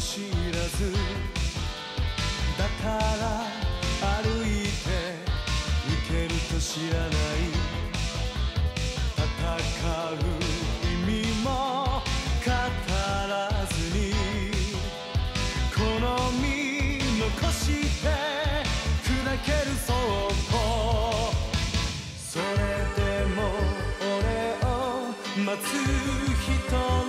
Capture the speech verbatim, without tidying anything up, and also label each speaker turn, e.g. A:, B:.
A: 知らずだから歩いて行けると知らない戦う意味も語らずに好み残して砕けるそっぽそれでも俺を待つ人